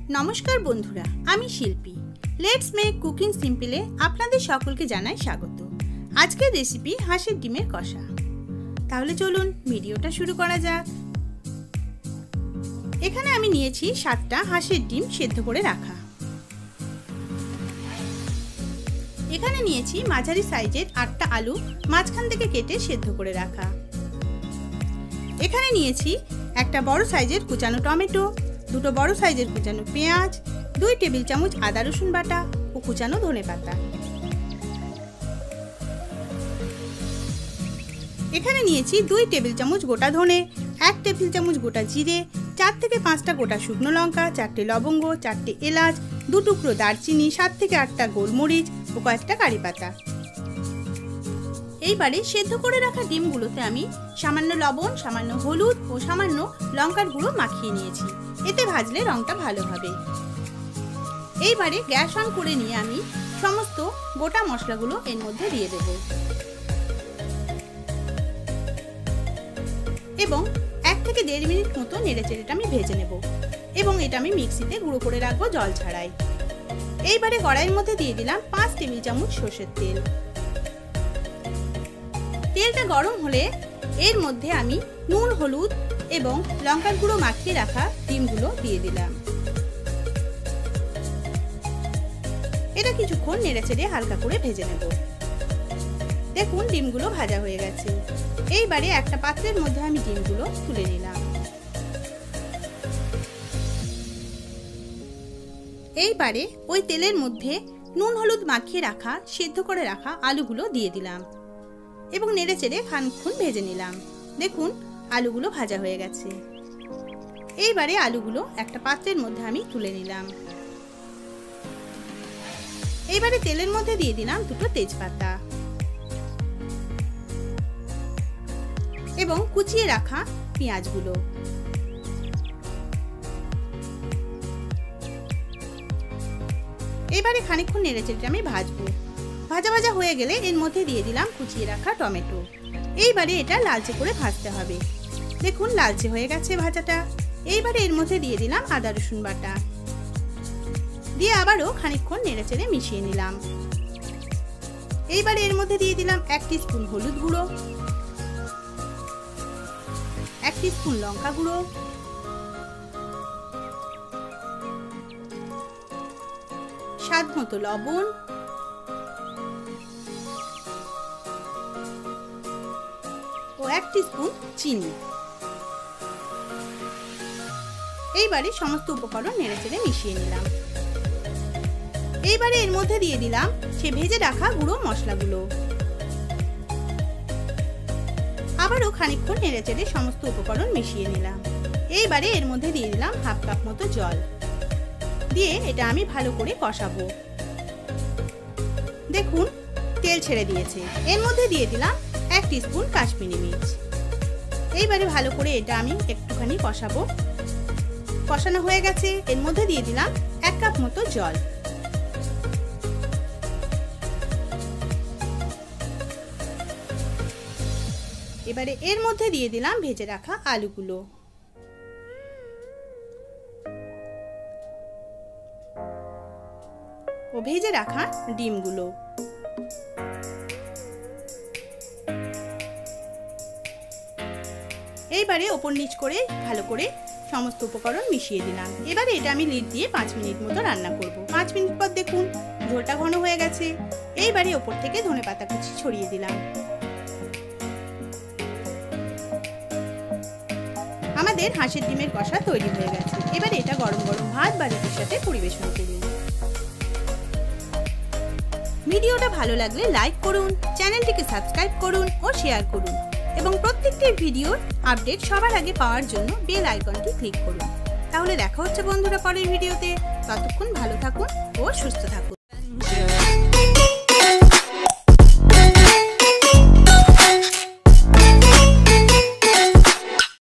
नमस्कार बंधुरा, आमी Shilpi. Let's make cooking simple आपनादेर सकलके जानाई स्वागत। आजकेर रेसिपि हाঁসের ডিমের কষা। তাহলে চলুন ভিডিওটা শুরু করা যাক। এখানে আমি নিয়েছি 7টা হাঁসের ডিম সেদ্ধ করে রাখা। এখানে নিয়েছি মাঝারি সাইজের 8টা আলু মাঝখান থেকে কেটে সেদ্ধ করে রাখা। এখানে নিয়েছি একটা বড় সাইজের কুচানো টমেটো, দুটো বড় সাইজের কুচানো পেঁয়াজ, 2 টেবিল চামচ আদা রসুন বাটা ও কুচানো ধনেপাতা। এখানে নিয়েছি 2 টেবিল চামচ গোটা ধনে, 1 টেবিল চামচ গোটা জিরে, 4 থেকে 5টা গোটা শুকনো লঙ্কা, 4টে লবঙ্গ, 4টে এলাচ, 2 টুকরো দারচিনি, 7 থেকে 8টা গোলমরিচ ও কয়েকটা কারি পাতা। এইবারে সেদ্ধ করে রাখা ডিমগুলোতে আমি সামান্য লবণ, সামান্য হলুদ ও সামান্য লঙ্কার গুঁড়ো মাখিয়ে নিয়েছি। এতে ভাজলে রংটা ভালো হবে। এইবারে গ্যাস অন করে নিয়ে আমি সমস্ত গোটা মশলাগুলো এর মধ্যে দিয়ে দেব এবং 1 থেকে 1.5 মিনিট মতো নেড়েচেড়েটা আমি ভেজে নেব এবং এটা আমি মিক্সিতে গুঁড়ো করে রাখবো জল ছাড়াই। এইবারে কড়াইয়ের মধ্যে দিয়ে দিলাম 5 টেবিল চামচ সরষের তেল। তেলটা গরম হলে এর মধ্যে আমি নুন, হলুদ এবং লঙ্কার গুঁড়ো মাখিয়ে রাখা ডিমগুলো দিয়ে দিলাম। এটা কিছুক্ষণ নেড়েচেড়ে হালকা করে ভেজে নেব। দেখুন ডিমগুলো ভাজা হয়ে গেছে। এইবারে একটা পাত্রের মধ্যে আমি ডিমগুলো তুলে নিলাম। এইবারে ওই তেলের মধ্যে নুন হলুদ মাখিয়ে রাখা সেদ্ধ করে রাখা আলুগুলো দিয়ে দিলাম এবং নেড়েচেড়ে খানিকক্ষণ ভেজে নিলাম। দেখুন আলুগুলো ভাজা হয়ে গেছে। এইবারে আলুগুলো একটা পাত্রের মধ্যে আমি তুলে নিলাম। এইবারে তেলের মধ্যে দিয়ে দিলাম 2টো তেজপাতা এবং কুচিয়ে রাখা পেঁয়াজগুলো। এবারে খানিকক্ষণ নেড়েচেড়ে আমি ভাজবো। ভাজা ভাজা হয়ে গেলে এর মধ্যে দিয়ে দিলাম কুচিয়ে রাখা টমেটো। এইবারে এটা লালচে করে ভাজতে হবে। দেখুন লালচে হয়ে গেছে ভাজাটা। এইবারে এর মধ্যে দিয়ে দিলাম আদা রসুন বাটা, দিয়ে আবারও খানিকক্ষণ নেড়েচেড়ে মিশিয়ে নিলাম। এইবারে এর মধ্যে দিয়ে দিলাম 1 টিস্পুন হলুদ গুঁড়ো, 1 টিস্পুন লঙ্কা গুঁড়ো, স্বাদ মতো লবণ ও 1 টিস্পুন চিনি। এইবারে সমস্ত উপকরণ নেড়েচেড়ে মিশিয়ে নিলাম। এইবারে এর মধ্যে দিয়ে দিলাম সে ভেজে রাখা গুঁড়ো মশলাগুলো। আবারও খানিকক্ষণ নেড়েচেড়ে সমস্ত উপকরণ মিশিয়ে নিলাম। এইবারে এর মধ্যে দিয়ে দিলাম 1/2 কাপ মতো জল, দিয়ে এটা আমি ভালো করে কষাবো। দেখুন তেল ছেড়ে দিয়েছে। এর মধ্যে দিয়ে দিলাম 1 টিস্পুন কাশ্মীরি মির্চ। এইবারে ভালো করে এটা আমি একটুখানি কষাবো। কষানো হয়ে গেছে। এর মধ্যে দিয়ে দিলাম 1 কাপ মতো জল। এবারে এর মধ্যে দিয়ে দিলাম ভেজে রাখা আলুগুলো ও ভেজে রাখা ডিমগুলো। এইবারে ওপর নিচ করে ভালো করে সমস্ত উপকরণ মিশিয়ে দিলাম। এবারে এটা আমি লিড দিয়ে 5 মিনিট মতো রান্না করব। 5 মিনিট পর দেখুন ঝোলটা ঘন হয়ে গেছে। এইবারে ওপর থেকে ধনেপাতা কুচি ছড়িয়ে দিলাম। আমাদের হাঁসের ডিমের কষা তৈরি হয়ে গেছে। এবারে এটা গরম গরম ভাত বা রুটির সাথে পরিবেশন করুন। ভিডিওটা ভালো লাগলে লাইক করুন, চ্যানেলটিকে সাবস্ক্রাইব করুন ও শেয়ার করুন এবং প্রত্যেকটি ভিডিওর আপডেট সবার আগে পাওয়ার জন্য বেল আইকনটি ক্লিক করুন। তাহলে দেখা হচ্ছে বন্ধুরা পরের ভিডিওতে। ততক্ষণ ভালো থাকুন ও সুস্থ থাকুন।